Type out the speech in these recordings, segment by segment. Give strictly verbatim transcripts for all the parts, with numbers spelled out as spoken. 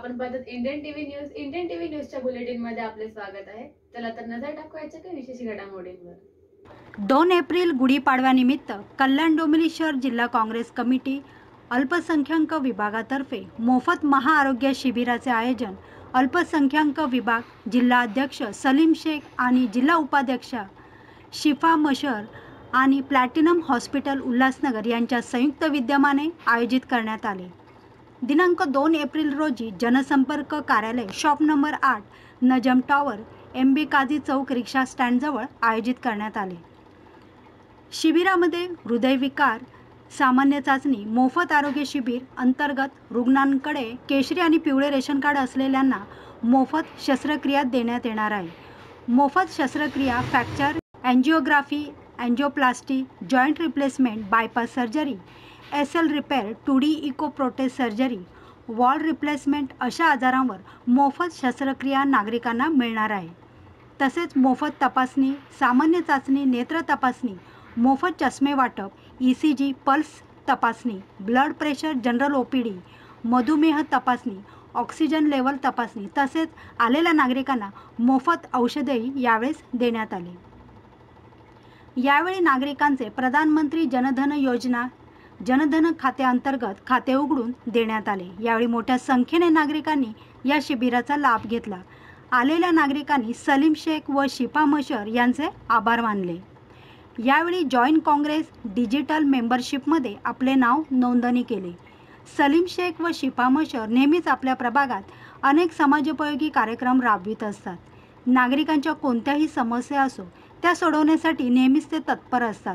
आपण पाहतात Indian TV news. Indian TV न्यूजच्या बुलेटिन मध्ये आपले स्वागत आहे. चला तर नजर टाकूयाच्या काही विशेष घडामोडींवर. दोन एप्रिल गुढीपाडव्यानिमित्त कल्याण डोंबिवली शहर जिल्हा काँग्रेस कमिटी अल्पसंख्याक विभागातर्फे मोफत महाआरोग्य शिबिराचे आयोजन अल्पसंख्याक विभाग जिल्हा अध्यक्ष सलीम शेख आणि जिल्हा उपाध्यक्ष शिफा मशर आणि प्लॅटिनम हॉस्पिटल उल्हासनगर यांच्या संयुक्त विद्यमाने आयोजित करण्यात आले. दिनांक दोन एप्रिल रोजी जनसंपर्क कार्यालय शॉप नंबर आठ Najam tower M B Kazi चौक रिक्षा स्टँडजवळ आयोजित करण्यात आले. शिबिरामध्ये हृदयविकार सामान्य चाचणी मोफत आरोग्य शिबिर अंतर्गत रुग्णांकडे केशरी आणि पिवळे रेशन कार्ड असलेल्यांना मोफत शस्त्रक्रिया देण्यात येणार आहे. मोफत शस्त्रक्रिया fracture angiography angioplasty joint replacement bypass surgery S L repair two D echo प्रोटेज सर्जरी वॉल रिप्लेसमेंट अशा आजारांवर मोफत शस्त्रक्रिया नागरिकांना मिळणार आहे. तसेच मोफत तपासणी सामान्य चाचणी नेत्र तपासणी मोफत चष्मे वाटप ई सी जी पल्स तपासणी blood pressure general O P D मधुमेह तपासणी ऑक्सिजन लेवल तपासणी तसेच आलेल्या नागरिकांना मोफत औषधेही यावेळेस देण्यात आली. यावेळी नागरिकांचे प्रधानमंत्री जनधन योजना जनधन खात्याअंतर्गत खाते उघडून देण्यात आले. यावेळी मोठ्या संख्येने नागरिकांनी या शिबिराचा लाभ घेतला. आलेल्या नागरिकांनी सलीम शेख व शिफा मशर यांचे आभार मानले. यावेळी जॉईंट काँग्रेस डिजिटल मेंबरशिपमध्ये आपले नाव नोंदणी केले. सलीम शेख व शिफा मशर नेहमीच आपल्या प्रभागात अनेक समाजोपयोगी कार्यक्रम राबवित असतात. नागरिकांच्या कोणत्याही समस्या असो त्या सोडवण्यासाठी नेहमीच ते तत्पर असतात.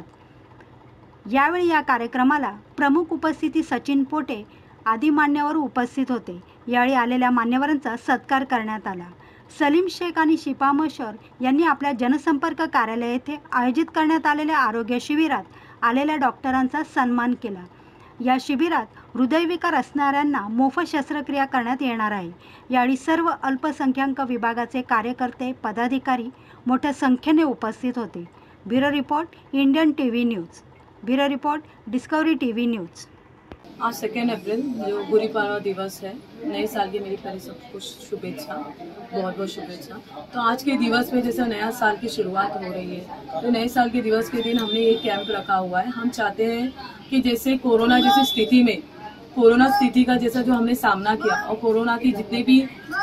यावेळी या कार्यक्रमाला प्रमुख उपस्थिती सचिन पोटे आदी मान्यवर उपस्थित होते. यावेळी आलेल्या मान्यवरांचा सत्कार करण्यात आला. सलीम शेख आणि शिफा मशर यांनी आपल्या जनसंपर्क कार्यालय येथे आयोजित करण्यात आलेल्या आरोग्य शिबिरात आलेल्या डॉक्टरांचा सन्मान केला. या शिबिरात हृदयविकार असणाऱ्यांना मोफत शस्त्रक्रिया करण्यात येणार आहे. यावेळी सर्व अल्पसंख्याक विभागाचे कार्यकर्ते पदाधिकारी मोठ्या संख्येने उपस्थित होते. Bureau report Indian TV news. Bureau report Discovery TV news. आज सेकेंड अप्रैल जो गुड़ी पाड़वा दिवस है, नए साल की मेरी पहले सबको शुभेच्छा, बहुत बहुत शुभेच्छा। तो आज के दिवस में जैसे नया साल की शुरुआत हो रही है तो नए साल के दिवस के दिन हमने ये कैंप रखा हुआ है। हम चाहते हैं कि जैसे कोरोना जैसी स्थिति में कोरोना स्थिति का जैसा जो हमने सामना किया और कोरोना की जितने भी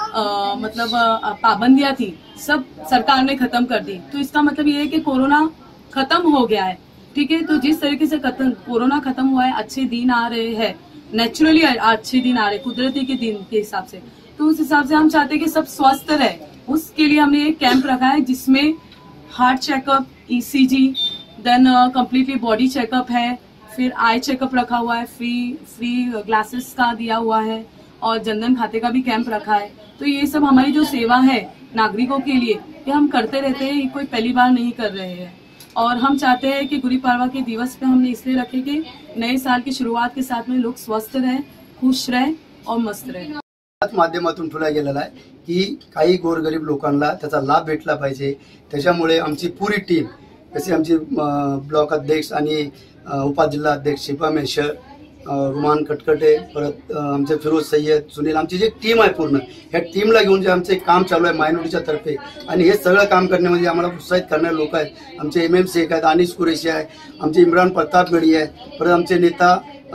आ, मतलब पाबंदियां थी सब सरकार ने खत्म कर दी। तो इसका मतलब ये है कि कोरोना खत्म हो गया है, ठीक है। तो जिस तरीके से खत्म कोरोना खत्म हुआ है, अच्छे दिन आ रहे हैं, नेचुरली अच्छे दिन आ रहे कुदरती के दिन के हिसाब से, तो उस हिसाब से हम चाहते हैं कि सब स्वस्थ रहे। उसके लिए हमने एक कैंप रखा है जिसमें heart checkup, E C G, then completely body checkup है, फिर आई चेकअप रखा हुआ है, फ्री फ्री ग्लासेस का दिया हुआ है और जनधन खाते का भी कैंप रखा है। तो ये सब हमारी जो सेवा है नागरिकों के लिए ये हम करते रहते हैं, ये कोई पहली बार नहीं कर रहे हैं। और हम चाहते हैं कि गुड़ी पाड़वा के दिवस पे हमने इसलिए रखे कि नए साल की शुरुआत के साथ में लोग स्वस्थ रहें, खुश रहें और मस्त रहें। माध्यमातून ठेवला गेलेला आहे की काही गोरगरीब लोकांना त्याचा लाभ भेटला पाहिजे। त्याच्यामुळे आमची पुरी टीम जसे आमचे ब्लॉक अध्यक्ष आणि उपाजिल्हा अध्यक्ष शिफा मेशर, रुमान कटकटे, परत आमचे फिरोज सय्यद, सुनील, आमची जी टीम आहे पूर्ण ह्या टीमला घेऊन जे आमचे काम चालू आहे मायनॉरिटीच्या तर्फे आणि हे सगळं काम करण्यामध्ये आम्हाला उत्साहित करणारे लोक आहेत। आमचे एम एम शेख आहेत, अनिस कुरेशी आहे, आमचे इम्रान प्रतापगडी आहे, परत आमचे नेता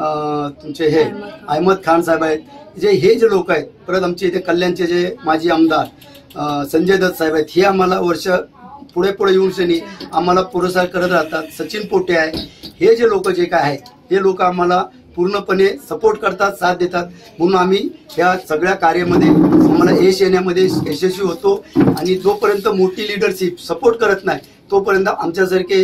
तुमचे हे अहमद खान साहेब आहेत, जे हे जे लोक आहेत, परत आमचे इथे कल्याणचे जे माजी आमदार संजय दत्त साहेब आहेत, हे आम्हाला वर्ष पुढे पुढे येऊन शनी आम्हाला पुरस्कार करत राहतात। सचिन पोटे आहे, हे जे लोक जे काय आहेत हे लोक आम्हाला पूर्णपणे सपोर्ट करतात, साथ देतात, म्हणून आम्ही या सगळ्या कार्यामध्ये आम्हाला यश येण्यामध्ये यशस्वी होतो। आणि जोपर्यंत मोठी लीडरशिप सपोर्ट करत नाही तोपर्यंत आमच्यासारखे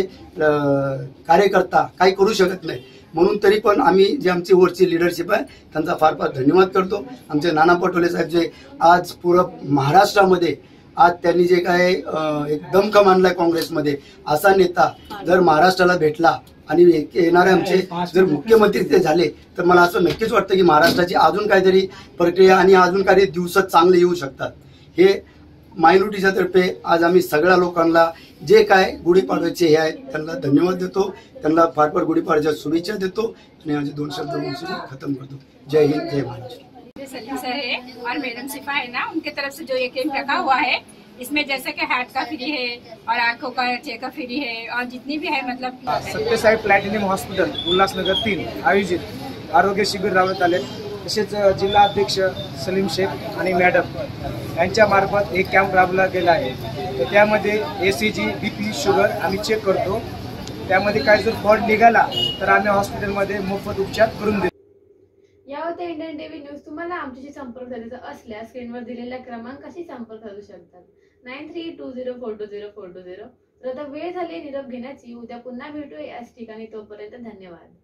कार्यकर्ता काही करू शकत नाही। म्हणून तरी पण आम्ही जे आमची वरची लीडरशिप आहे त्यांचा फार फार धन्यवाद करतो। आमचे नाना पटोले साहेब जे आज पूर्ण महाराष्ट्रामध्ये आज त्यांनी जे काय एक दमखम आणलाय काँग्रेसमध्ये, असा नेता जर महाराष्ट्राला भेटला आणि येणारे आमचे जर मुख्यमंत्री ते झाले तर मला असं नक्कीच वाटतं की महाराष्ट्राची अजून काहीतरी प्रक्रिया आणि अजून काही दिवस चांगले येऊ शकतात। हे मायनॉरिटीच्या तर्फे आज आम्ही सगळ्या लोकांना जे काय गुढीपाडव्याचे हे आहेत त्यांना धन्यवाद देतो, त्यांना फार फार गुढीपाडव्याच्या शुभेच्छा देतो आणि माझे दोन शब्द खतम करतो। जय हिंद, जय महाराष्ट्र। सलीम सर है और मैडम शिफा है ना, उनके तरफ से जो ये कैंप रखा हुआ है, इसमें जैसे कि हार्ट का फ्री है और आंखों का चेकअप फ्री है और जितनी भी है मतलब सत्यसाई प्लॅटिनियम हॉस्पिटल उल्हासनगर तीन आयोजित आरोग्य शिबिर राबवण्यात आले। तसेच जिल्हा अध्यक्ष सलीम शेख आणि मॅडम यांच्या मार्फत एक कॅम्प राबवला गेला आहे। तर त्यामध्ये E C G, B P, sugar आम्ही चेक करतो। त्यामध्ये काही जर फॉल्ट निघाला तर आम्ही हॉस्पिटलमध्ये मोफत उपचार करून देतो। या होत्या इंडियन टीव्ही न्यूज। तुम्हाला आमच्याशी संपर्क साधायचा असल्यास स्क्रीनवर दिलेल्या क्रमांकाशी संपर्क साधू शकतात, nine three two zero four two zero four two zero. तर आता वेळ झाली निरोप घेण्याची, उद्या पुन्हा भेटू याच ठिकाणी, तोपर्यंत धन्यवाद।